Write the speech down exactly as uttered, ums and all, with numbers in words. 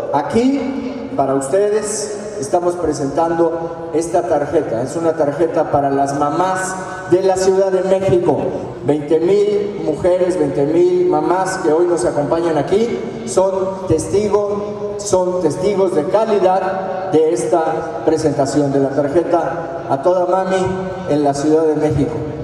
aquí, para ustedes, estamos presentando esta tarjeta. Es una tarjeta para las mamás de la Ciudad de México. veinte mil mujeres, veinte mil mamás que hoy nos acompañan aquí son testigos, son testigos de calidad de esta presentación de la tarjeta A Toda Mami en la Ciudad de México.